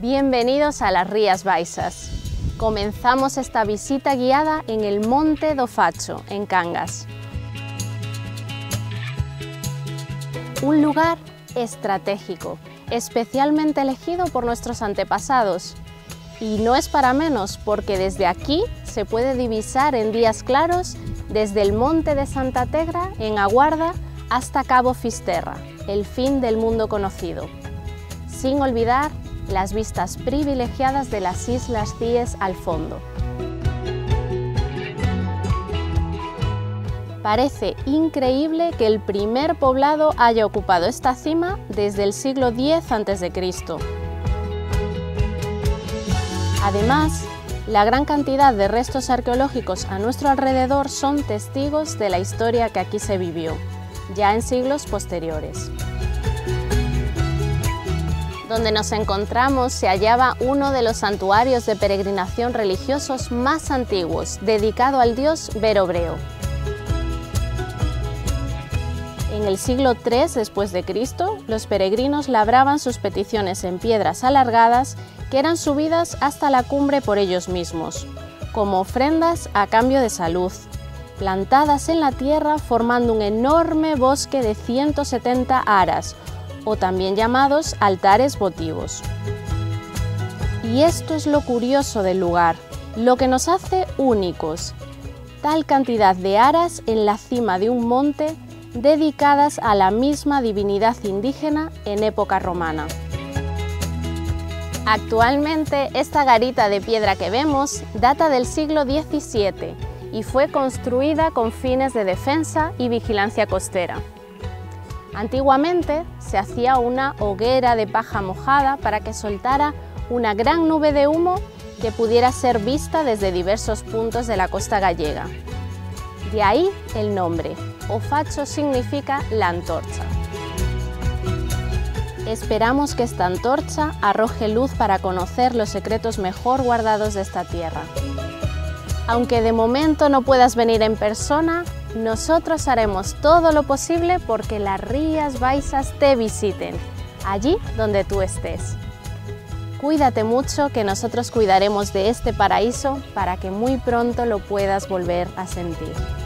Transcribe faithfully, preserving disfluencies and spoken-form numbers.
Bienvenidos a las Rías Baixas. Comenzamos esta visita guiada en el Monte do Facho, en Cangas. Un lugar estratégico, especialmente elegido por nuestros antepasados. Y no es para menos, porque desde aquí se puede divisar en días claros desde el Monte de Santa Tegra, en Aguarda, hasta Cabo Fisterra, el fin del mundo conocido. Sin olvidar las vistas privilegiadas de las Islas Cíes al fondo. Parece increíble que el primer poblado haya ocupado esta cima desde el siglo diez antes de Cristo. Además, la gran cantidad de restos arqueológicos a nuestro alrededor son testigos de la historia que aquí se vivió, ya en siglos posteriores. Donde nos encontramos se hallaba uno de los santuarios de peregrinación religiosos más antiguos, dedicado al dios Ver-o-Breo. En el siglo tres después de Cristo, los peregrinos labraban sus peticiones en piedras alargadas que eran subidas hasta la cumbre por ellos mismos, como ofrendas a cambio de salud, plantadas en la tierra formando un enorme bosque de ciento setenta aras, o también llamados altares votivos. Y esto es lo curioso del lugar, lo que nos hace únicos, tal cantidad de aras en la cima de un monte dedicadas a la misma divinidad indígena en época romana. Actualmente esta garita de piedra que vemos data del siglo diecisiete y fue construida con fines de defensa y vigilancia costera. Antiguamente se hacía una hoguera de paja mojada para que soltara una gran nube de humo que pudiera ser vista desde diversos puntos de la costa gallega. De ahí el nombre, o facho significa la antorcha. Esperamos que esta antorcha arroje luz para conocer los secretos mejor guardados de esta tierra. Aunque de momento no puedas venir en persona, nosotros haremos todo lo posible porque las Rías Baixas te visiten, allí donde tú estés. Cuídate mucho, que nosotros cuidaremos de este paraíso para que muy pronto lo puedas volver a sentir.